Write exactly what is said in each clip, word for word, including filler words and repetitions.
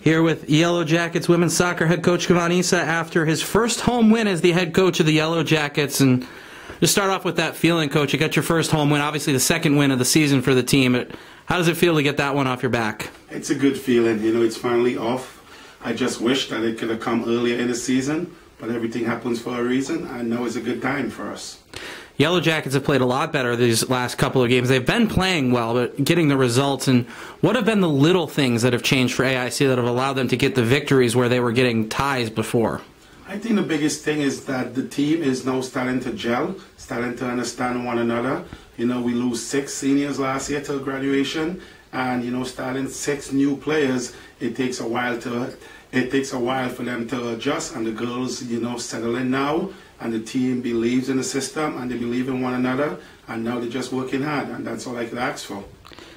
Here with Yellow Jackets women's soccer head coach Kevon Issa after his first home win as the head coach of the Yellow Jackets. And just start off with that feeling, Coach. You got your first home win, obviously the second win of the season for the team. How does it feel to get that one off your back? It's a good feeling. You know, it's finally off. I just wish that it could have come earlier in the season, but everything happens for a reason, and now is a good time for us. Yellow Jackets have played a lot better these last couple of games. They've been playing well, but getting the results. And what have been the little things that have changed for A I C that have allowed them to get the victories where they were getting ties before? I think the biggest thing is that the team is now starting to gel, starting to understand one another. You know, we lose six seniors last year to graduation, and you know, starting six new players, it takes a while to it takes a while for them to adjust, and the girls, you know, settle in now. And the team believes in the system, and they believe in one another, and now they're just working hard, and that's all I could ask for.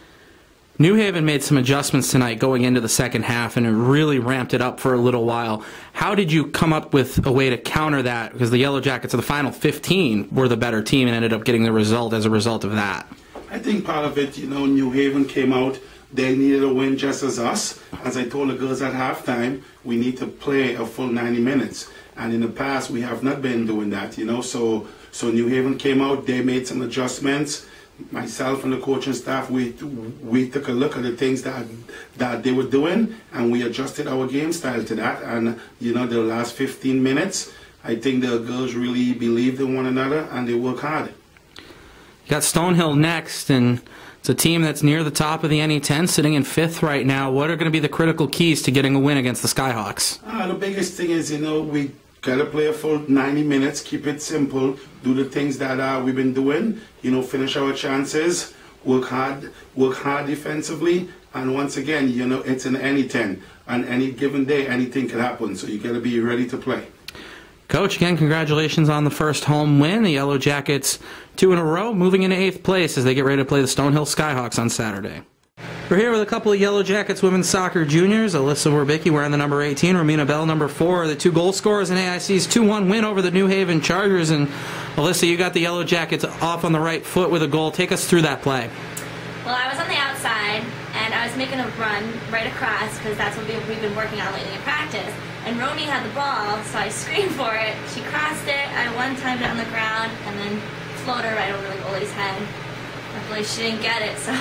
New Haven made some adjustments tonight going into the second half, and it really ramped it up for a little while. How did you come up with a way to counter that? Because the Yellow Jackets of the final fifteen were the better team and ended up getting the result as a result of that. I think part of it, you know, New Haven came out. They needed a win just as us. As I told the girls at halftime, we need to play a full ninety minutes. And in the past, we have not been doing that, you know. So, so New Haven came out. They made some adjustments. Myself and the coaching staff, we we took a look at the things that that they were doing, and we adjusted our game style to that. And you know, the last fifteen minutes, I think the girls really believed in one another, and they work hard. You got Stonehill next, and it's a team that's near the top of the N E ten, sitting in fifth right now. What are going to be the critical keys to getting a win against the Skyhawks? Uh, the biggest thing is, you know, we gotta play a full ninety minutes, keep it simple, do the things that uh, we've been doing, you know, finish our chances, work hard, work hard defensively, and once again, you know, it's an N E ten. On any given day, anything can happen, so you gotta be ready to play. Coach, again, congratulations on the first home win. The Yellow Jackets, two in a row, moving into eighth place as they get ready to play the Stonehill Skyhawks on Saturday. We're here with a couple of Yellow Jackets women's soccer juniors. Alyssa Werbicki wearing the number eighteen, Romina Bell number four, the two goal scorers in A I C's two one win over the New Haven Chargers. And Alyssa, you got the Yellow Jackets off on the right foot with a goal. Take us through that play. Well, I was on the outside, and I was making a run right across, because that's what we've been working on lately in practice. And Romy had the ball, so I screamed for it. She crossed it, I one-timed it on the ground, and then floated right over the goalie's head. Luckily, she didn't get it, so...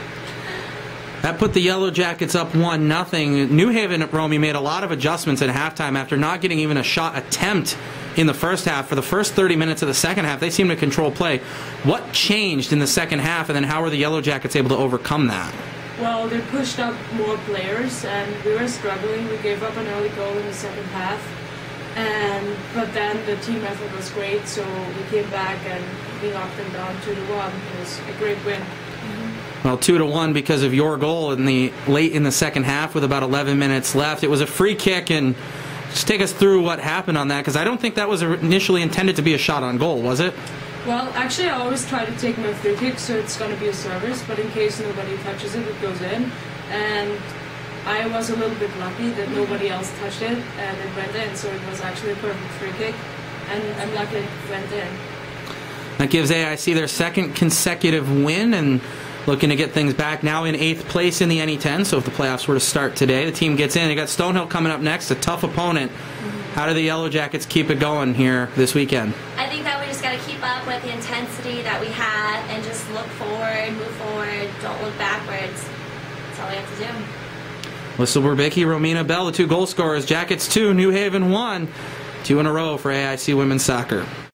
That put the Yellow Jackets up one nothing. New Haven at Romy made a lot of adjustments at halftime after not getting even a shot attempt in the first half. For the first thirty minutes of the second half, they seemed to control play. What changed in the second half, and then how were the Yellow Jackets able to overcome that? Well, they pushed up more players, and we were struggling. We gave up an early goal in the second half, and but then the team effort was great, so we came back and we knocked them down two to one. It was a great win. Well, two to one because of your goal in the late in the second half with about eleven minutes left. It was a free kick, and just take us through what happened on that, because I don't think that was initially intended to be a shot on goal, was it? Well, actually, I always try to take my free kick, so it's going to be a service, but in case nobody touches it, it goes in. And I was a little bit lucky that nobody else touched it, and it went in, so it was actually a perfect free kick, and I'm lucky it went in. That gives A I C their second consecutive win, and looking to get things back now in eighth place in the N E ten. So if the playoffs were to start today, the team gets in. You got Stonehill coming up next, a tough opponent. Mm-hmm. How do the Yellow Jackets keep it going here this weekend? I think that we just got to keep up with the intensity that we have and just look forward, move forward, don't look backwards. That's all we have to do. Alyssa Werbicki, Romina Bell, the two goal scorers. Jackets two, New Haven one. Two in a row for A I C women's soccer.